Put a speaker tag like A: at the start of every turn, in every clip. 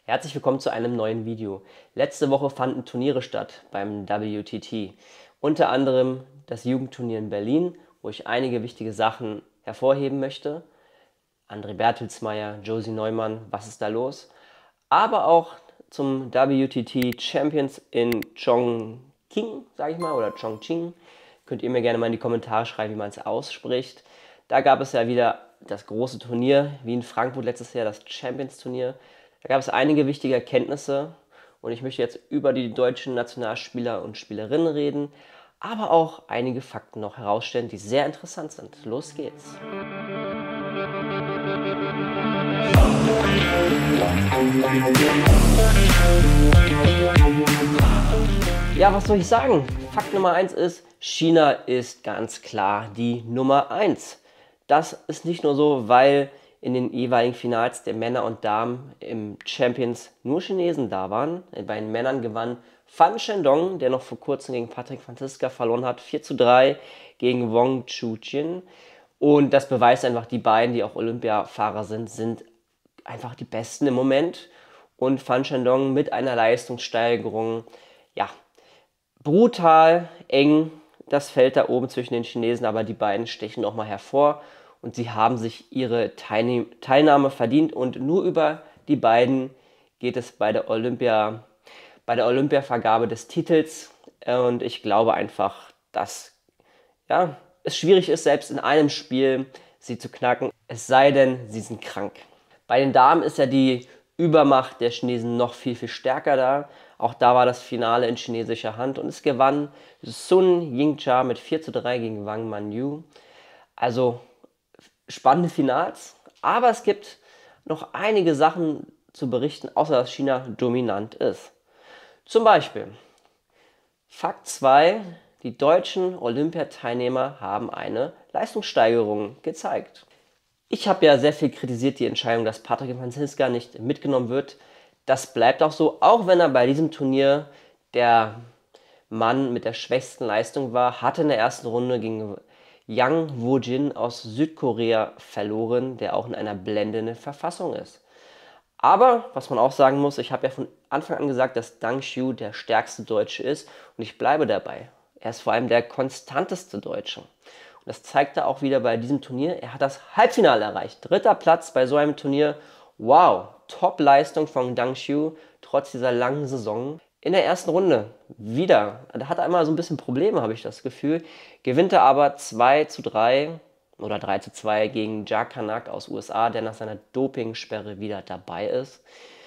A: Herzlich willkommen zu einem neuen Video. Letzte Woche fanden Turniere statt beim WTT. Unter anderem das Jugendturnier in Berlin, wo ich einige wichtige Sachen hervorheben möchte. André Bertelsmeier, Josie Neumann, was ist da los? Aber auch zum WTT Champions in Chongqing, sage ich mal, oder Chongqing. Könnt ihr mir gerne mal in die Kommentare schreiben, wie man es ausspricht. Da gab es ja wieder das große Turnier, wie in Frankfurt letztes Jahr, das Champions-Turnier. Da gab es einige wichtige Erkenntnisse und ich möchte jetzt über die deutschen Nationalspieler und Spielerinnen reden, aber auch einige Fakten noch herausstellen, die sehr interessant sind. Los geht's! Ja, was soll ich sagen? Fakt Nummer 1 ist, China ist ganz klar die Nummer 1. Das ist nicht nur so, weil in den jeweiligen Finals der Männer und Damen im Champions nur Chinesen da waren. Bei den Männern gewann Fan Shendong, der noch vor kurzem gegen Patrick Franziska verloren hat, 4:3 gegen Wong Chujin. Und das beweist einfach, die beiden, die auch Olympiafahrer sind einfach die Besten im Moment. Und Fan Shendong mit einer Leistungssteigerung, ja, brutal eng das Feld da oben zwischen den Chinesen, aber die beiden stechen nochmal hervor und sie haben sich ihre Teilnahme verdient und nur über die beiden geht es bei der Olympiavergabe des Titels und ich glaube einfach, dass ja, es schwierig ist, selbst in einem Spiel sie zu knacken, es sei denn, sie sind krank. Bei den Damen ist ja die Übermacht der Chinesen noch viel stärker da. Auch da war das Finale in chinesischer Hand und es gewann Sun Yingcha mit 4:3 gegen Wang Manyu. Also spannende Finals, aber es gibt noch einige Sachen zu berichten, außer dass China dominant ist. Zum Beispiel Fakt 2, die deutschen Olympiateilnehmer haben eine Leistungssteigerung gezeigt. Ich habe ja sehr viel kritisiert die Entscheidung, dass Patrick Franziska nicht mitgenommen wird. Das bleibt auch so, auch wenn er bei diesem Turnier der Mann mit der schwächsten Leistung war, hatte in der ersten Runde gegen Yang Woo-jin aus Südkorea verloren, der auch in einer blendenden Verfassung ist. Aber, was man auch sagen muss, ich habe ja von Anfang an gesagt, dass Dang Xiu der stärkste Deutsche ist und ich bleibe dabei. Er ist vor allem der konstanteste Deutsche. Und das zeigt er auch wieder bei diesem Turnier. Er hat das Halbfinale erreicht. 3. Platz bei so einem Turnier. Wow, Top-Leistung von Dang Xiu, trotz dieser langen Saison. In der ersten Runde wieder, da hat er immer so ein bisschen Probleme, habe ich das Gefühl. Gewinnt er aber 2:3 oder 3:2 gegen Jack Kanak aus USA, der nach seiner Dopingsperre wieder dabei ist.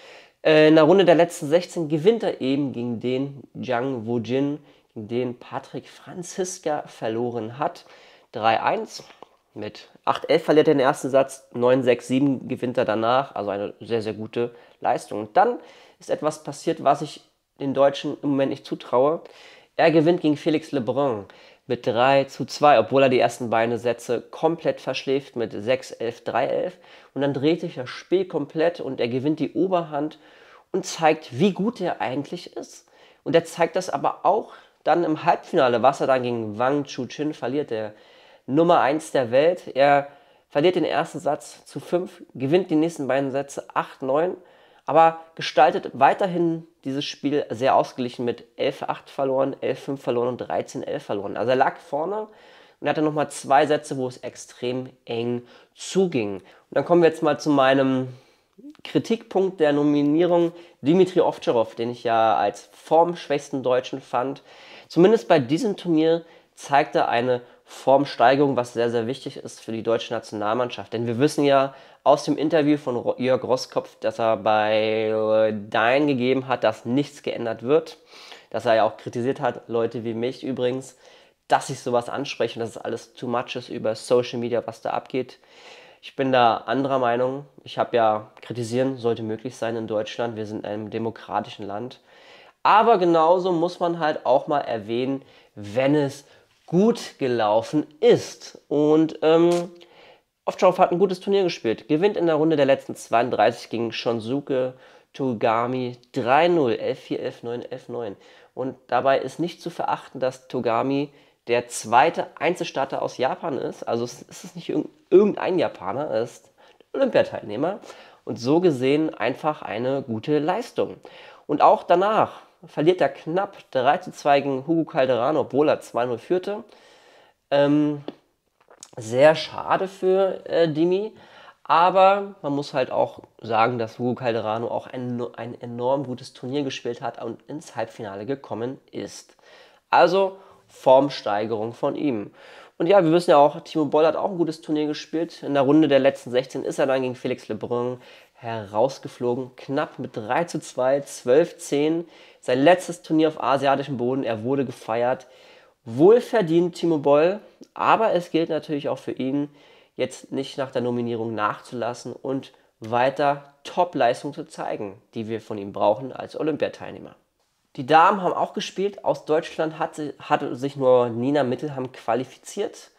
A: In der Runde der letzten 16 gewinnt er eben gegen den Yang Woo-jin, gegen den Patrick Franziska verloren hat. 3:1. Mit 8:11 verliert er den ersten Satz, 9:6, 7 gewinnt er danach. Also eine sehr, sehr gute Leistung. Und dann ist etwas passiert, was ich den Deutschen im Moment nicht zutraue. Er gewinnt gegen Felix Lebrun mit 3:2, obwohl er die ersten beiden Sätze komplett verschläft mit 6:11, 3:11. Und dann dreht sich das Spiel komplett und er gewinnt die Oberhand und zeigt, wie gut er eigentlich ist. Und er zeigt das aber auch dann im Halbfinale, was er dann gegen Wang Chujin verliert, der Nummer 1 der Welt. Er verliert den ersten Satz zu 5, gewinnt die nächsten beiden Sätze 8:9, aber gestaltet weiterhin dieses Spiel sehr ausgeglichen mit 11:8 verloren, 11:5 verloren und 13:11 verloren. Also er lag vorne und hatte nochmal 2 Sätze, wo es extrem eng zuging. Und dann kommen wir jetzt mal zu meinem Kritikpunkt der Nominierung, Dmitri Ovtcharov, den ich ja als formschwächsten Deutschen fand. Zumindest bei diesem Turnier zeigt er eine Formsteigerung, was sehr, sehr wichtig ist für die deutsche Nationalmannschaft. Denn wir wissen ja aus dem Interview von Jörg Roskopf, dass er bei Dyn gegeben hat, dass nichts geändert wird. Dass er ja auch kritisiert hat, Leute wie mich übrigens, dass ich sowas anspreche und dass es alles too much ist über Social Media, was da abgeht. Ich bin da anderer Meinung. Ich habe ja kritisieren, sollte möglich sein in Deutschland. Wir sind in einem demokratischen Land. Aber genauso muss man halt auch mal erwähnen, wenn es gut gelaufen ist. Und Ovtcharov hat ein gutes Turnier gespielt. Gewinnt in der Runde der letzten 32 gegen Shunsuke Togami 3:0, 11:4, 11:9, 11:9. Und dabei ist nicht zu verachten, dass Togami der zweite Einzelstarter aus Japan ist. Also es ist nicht irgendein Japaner, er ist Olympiateilnehmer. und so gesehen einfach eine gute Leistung. Und auch danach verliert er knapp 3:2 gegen Hugo Calderano, obwohl er 2:0 führte. Sehr schade für Dimi, aber man muss halt auch sagen, dass Hugo Calderano auch ein enorm gutes Turnier gespielt hat und ins Halbfinale gekommen ist. Also Formsteigerung von ihm. Und ja, wir wissen ja auch, Timo Boll hat auch ein gutes Turnier gespielt. In der Runde der letzten 16 ist er dann gegen Felix Lebrun herausgeflogen. Knapp mit 3:2, 12:10. Sein letztes Turnier auf asiatischem Boden. Er wurde gefeiert. Wohlverdient Timo Boll, aber es gilt natürlich auch für ihn, jetzt nicht nach der Nominierung nachzulassen und weiter Top-Leistung zu zeigen, die wir von ihm brauchen als Olympiateilnehmer. Die Damen haben auch gespielt. Aus Deutschland hatte sich nur Nina Mittelham qualifiziert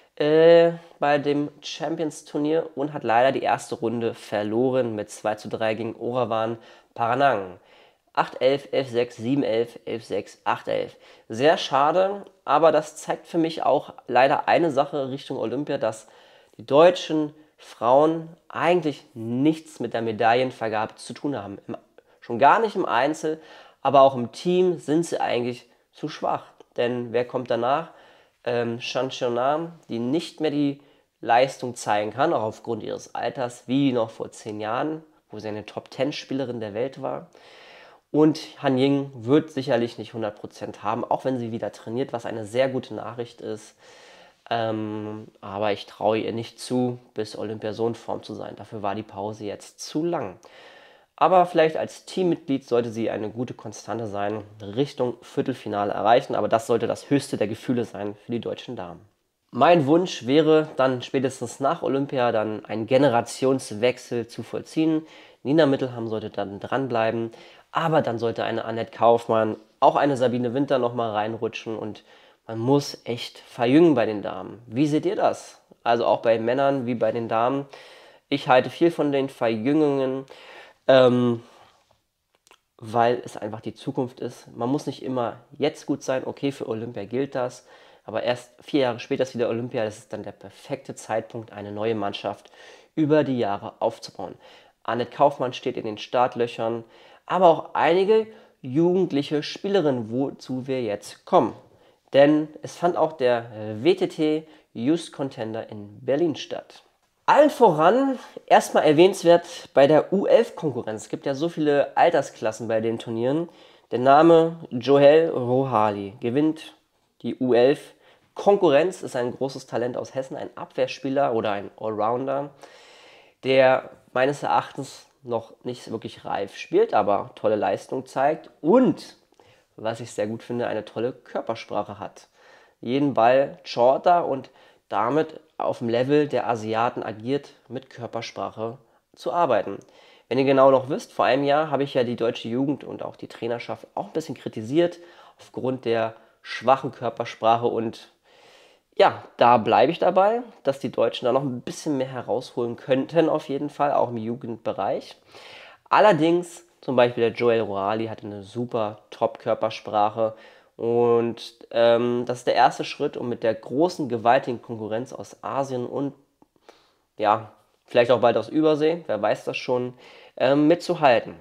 A: bei dem Champions-Turnier und hat leider die erste Runde verloren mit 2:3 gegen Orawan Paranang. 8:11, 11:6, 7:11, 11:6, 8:11. Sehr schade, aber das zeigt für mich auch leider eine Sache Richtung Olympia, dass die deutschen Frauen eigentlich nichts mit der Medaillenvergabe zu tun haben. Schon gar nicht im Einzel, aber auch im Team sind sie eigentlich zu schwach. Denn wer kommt danach? Shanshonam, die nicht mehr die Leistung zeigen kann, auch aufgrund ihres Alters, wie noch vor 10 Jahren, wo sie eine Top-10-Spielerin der Welt war. Und Han Ying wird sicherlich nicht 100% haben, auch wenn sie wieder trainiert, was eine sehr gute Nachricht ist. Aber ich traue ihr nicht zu, bis Olympia so in Form zu sein. Dafür war die Pause jetzt zu lang. Aber vielleicht als Teammitglied sollte sie eine gute Konstante sein, Richtung Viertelfinale erreichen. Aber das sollte das höchste der Gefühle sein für die deutschen Damen. Mein Wunsch wäre dann spätestens nach Olympia dann einen Generationswechsel zu vollziehen. Nina Mittelham sollte dann dranbleiben, aber dann sollte eine Annette Kaufmann, auch eine Sabine Winter nochmal reinrutschen und man muss echt verjüngen bei den Damen. Wie seht ihr das? Also auch bei Männern wie bei den Damen. Ich halte viel von den Verjüngungen, weil es einfach die Zukunft ist. Man muss nicht immer jetzt gut sein, okay, für Olympia gilt das, aber erst 4 Jahre später ist wieder Olympia, das ist dann der perfekte Zeitpunkt, eine neue Mannschaft über die Jahre aufzubauen. Annette Kaufmann steht in den Startlöchern, aber auch einige jugendliche Spielerinnen, wozu wir jetzt kommen. Denn es fand auch der WTT Youth Contender in Berlin statt. Allen voran erstmal erwähnenswert bei der U11-Konkurrenz. Es gibt ja so viele Altersklassen bei den Turnieren. Der Name Joel Rohali gewinnt die U11-Konkurrenz, ist ein großes Talent aus Hessen, ein Abwehrspieler oder ein Allrounder, der meines Erachtens noch nicht wirklich reif spielt, aber tolle Leistung zeigt und, was ich sehr gut finde, eine tolle Körpersprache hat. Jeden Ball shorter und damit auf dem Level der Asiaten agiert, mit Körpersprache zu arbeiten. Wenn ihr genau noch wisst, vor einem Jahr habe ich ja die deutsche Jugend und auch die Trainerschaft auch ein bisschen kritisiert, aufgrund der schwachen Körpersprache und ja, da bleibe ich dabei, dass die Deutschen da noch ein bisschen mehr herausholen könnten, auf jeden Fall, auch im Jugendbereich. Allerdings, zum Beispiel der Joel Rohali hat eine super Top-Körpersprache und das ist der erste Schritt, um mit der großen, gewaltigen Konkurrenz aus Asien und ja, vielleicht auch bald aus Übersee, wer weiß das schon, mitzuhalten.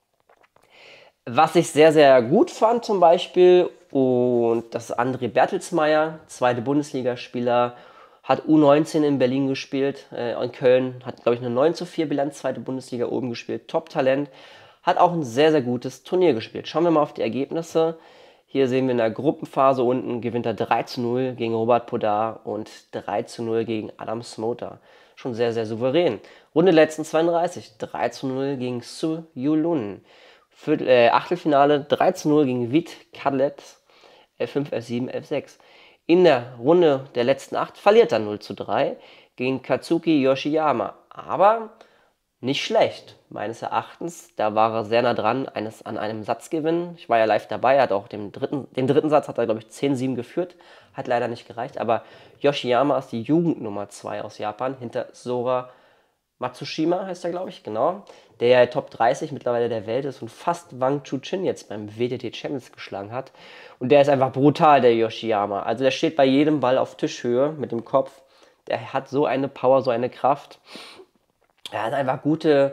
A: Was ich sehr, sehr gut fand zum Beispiel, und das ist André Bertelsmeier, zweite Bundesligaspieler, hat U19 in Berlin gespielt, in Köln, hat glaube ich eine 9:4 Bilanz, zweite Bundesliga oben gespielt, Top-Talent, hat auch ein sehr, sehr gutes Turnier gespielt. Schauen wir mal auf die Ergebnisse. Hier sehen wir in der Gruppenphase unten gewinnt er 3:0 gegen Robert Podar und 3:0 gegen Adam Smoter. Schon sehr, sehr souverän. Runde letzten 32, 3:0 gegen Su Yulun. Achtelfinale 3:0 gegen Vit Kadlet, 11:5, 11:7, 11:6. In der Runde der letzten 8 verliert er 0:3 gegen Katsuki Yoshiyama. Aber nicht schlecht, meines Erachtens. Da war er sehr nah dran an einem Satzgewinn. Ich war ja live dabei, hat auch den dritten Satz hat er, glaube ich, 10:7 geführt. Hat leider nicht gereicht. Aber Yoshiyama ist die Jugendnummer 2 aus Japan, hinter Sora Matsushima heißt er, glaube ich, genau. Der ja Top 30 mittlerweile der Welt ist und fast Wang Chuqin jetzt beim WTT Champions geschlagen hat. Und der ist einfach brutal, der Yoshiyama. Also der steht bei jedem Ball auf Tischhöhe mit dem Kopf. Der hat so eine Power, so eine Kraft. Er hat einfach gute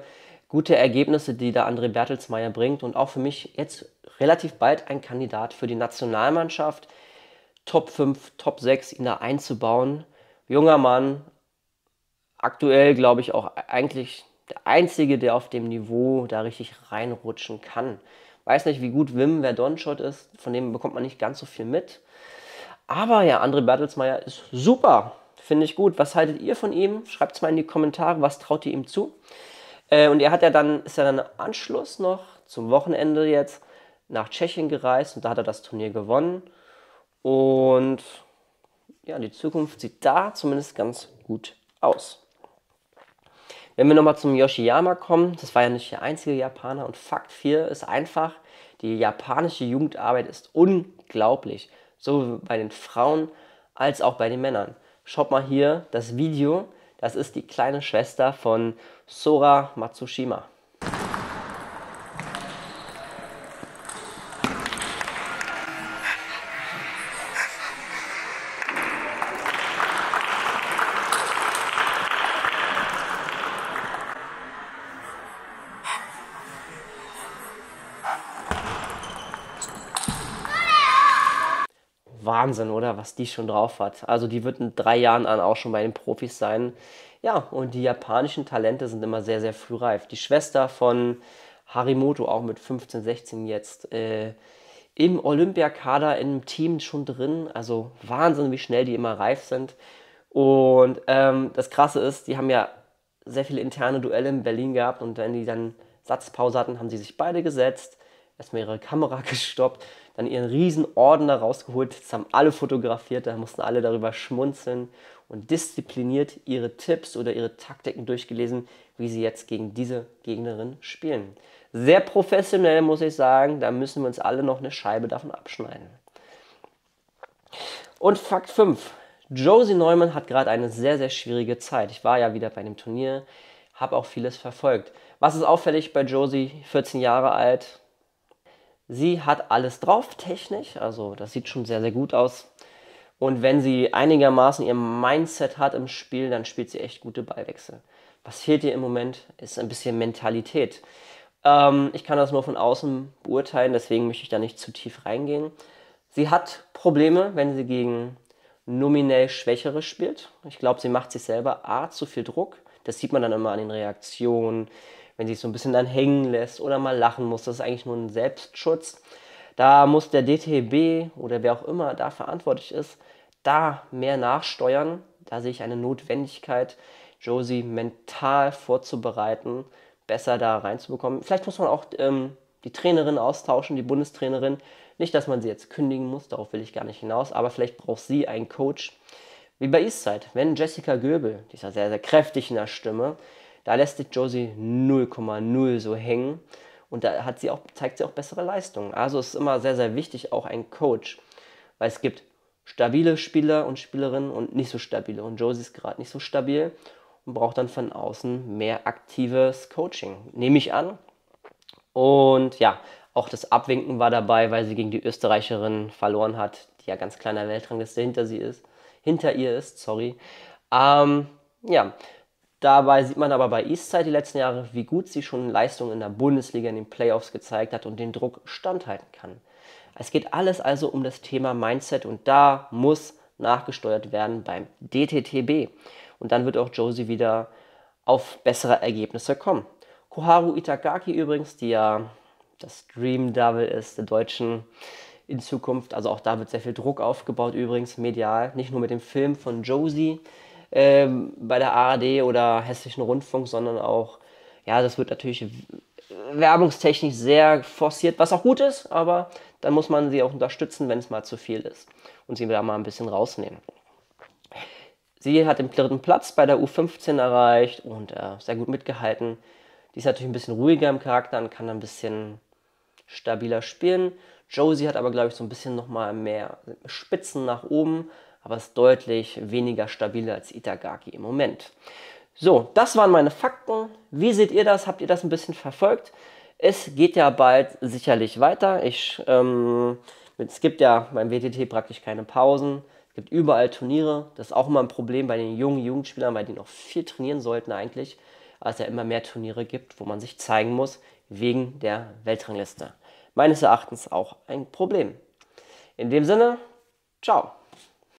A: gute Ergebnisse, die da André Bertelsmeier bringt und auch für mich jetzt relativ bald ein Kandidat für die Nationalmannschaft. Top 5, Top 6, ihn da einzubauen. Junger Mann, aktuell glaube ich auch eigentlich der Einzige, der auf dem Niveau da richtig reinrutschen kann. Weiß nicht, wie gut Wim Verdonschot ist, von dem bekommt man nicht ganz so viel mit. Aber ja, André Bertelsmeier ist super, finde ich gut. Was haltet ihr von ihm? Schreibt es mal in die Kommentare, was traut ihr ihm zu? Und ist ja dann im Anschluss noch zum Wochenende jetzt nach Tschechien gereist und da hat er das Turnier gewonnen. Und ja, die Zukunft sieht da zumindest ganz gut aus. Wenn wir nochmal zum Yoshiyama kommen, das war ja nicht der einzige Japaner und Fakt 4 ist einfach, die japanische Jugendarbeit ist unglaublich. Sowohl bei den Frauen als auch bei den Männern. Schaut mal hier das Video, das ist die kleine Schwester von Sora Matsushima. Wahnsinn, oder? Was die schon drauf hat. Also die wird in 3 Jahren an auch schon bei den Profis sein. Ja, und die japanischen Talente sind immer sehr, sehr früh reif. Die Schwester von Harimoto, auch mit 15, 16 jetzt, im Olympiakader im Team schon drin. Also Wahnsinn, wie schnell die immer reif sind. Und das Krasse ist, die haben ja sehr viele interne Duelle in Berlin gehabt und wenn die dann Satzpause hatten, haben sie sich beide gesetzt, erstmal ihre Kamera gestoppt, dann ihren riesen Ordner rausgeholt, das haben alle fotografiert, da mussten alle darüber schmunzeln und diszipliniert ihre Tipps oder ihre Taktiken durchgelesen, wie sie jetzt gegen diese Gegnerin spielen. Sehr professionell, muss ich sagen, da müssen wir uns alle noch eine Scheibe davon abschneiden. Und Fakt 5. Josie Neumann hat gerade eine sehr, sehr schwierige Zeit. Ich war ja wieder bei dem Turnier, habe auch vieles verfolgt. Was ist auffällig bei Josie, 14 Jahre alt? Sie hat alles drauf, technisch, also das sieht schon sehr, sehr gut aus. Und wenn sie einigermaßen ihr Mindset hat im Spiel, dann spielt sie echt gute Ballwechsel. Was fehlt ihr im Moment, ist ein bisschen Mentalität. Ich kann das nur von außen beurteilen, deswegen möchte ich da nicht zu tief reingehen. Sie hat Probleme, wenn sie gegen nominell Schwächere spielt. Ich glaube, sie macht sich selber zu viel Druck. Das sieht man dann immer an den Reaktionen, wenn sie sich so ein bisschen dann hängen lässt oder mal lachen muss. Das ist eigentlich nur ein Selbstschutz. Da muss der DTB oder wer auch immer da verantwortlich ist, da mehr nachsteuern. Da sehe ich eine Notwendigkeit, Josie mental vorzubereiten, besser da reinzubekommen. Vielleicht muss man auch die Trainerin austauschen, die Bundestrainerin. Nicht, dass man sie jetzt kündigen muss, darauf will ich gar nicht hinaus, aber vielleicht braucht sie einen Coach. Wie bei Eastside, wenn Jessica Göbel, die ist ja sehr, sehr kräftig in der Stimme, da lässt sich Josie 0,0 so hängen und da zeigt sie auch bessere Leistungen. Also ist immer sehr, sehr wichtig, auch ein Coach, weil es gibt stabile Spieler und Spielerinnen und nicht so stabile. Und Josie ist gerade nicht so stabil und braucht dann von außen mehr aktives Coaching, nehme ich an. Und ja, auch das Abwinken war dabei, weil sie gegen die Österreicherin verloren hat, die ja ganz kleiner Weltrangliste hinter ihr ist, sorry. Ja, dabei sieht man aber bei Eastside die letzten Jahre, wie gut sie schon Leistungen in der Bundesliga in den Playoffs gezeigt hat und den Druck standhalten kann. Es geht alles also um das Thema Mindset und da muss nachgesteuert werden beim DTTB. Und dann wird auch Josie wieder auf bessere Ergebnisse kommen. Koharu Itagaki übrigens, die ja das Dream Double ist der Deutschen in Zukunft. Also auch da wird sehr viel Druck aufgebaut übrigens, medial. Nicht nur mit dem Film von Josie bei der ARD oder Hessischen Rundfunk, sondern auch, ja, das wird natürlich werbungstechnisch sehr forciert, was auch gut ist, aber dann muss man sie auch unterstützen, wenn es mal zu viel ist und sie da mal ein bisschen rausnehmen. Sie hat den 3. Platz bei der U15 erreicht und sehr gut mitgehalten. Die ist natürlich ein bisschen ruhiger im Charakter und kann ein bisschen stabiler spielen. Josie hat aber, glaube ich, so ein bisschen nochmal mehr Spitzen nach oben, aber ist deutlich weniger stabil als Itagaki im Moment. So, das waren meine Fakten. Wie seht ihr das? Habt ihr das ein bisschen verfolgt? Es geht ja bald sicherlich weiter. Es gibt ja beim WTT praktisch keine Pausen. Es gibt überall Turniere. Das ist auch immer ein Problem bei den jungen Jugendspielern, weil die noch viel trainieren sollten eigentlich. weil es ja immer mehr Turniere gibt, wo man sich zeigen muss, wegen der Weltrangliste. Meines Erachtens auch ein Problem. In dem Sinne, ciao.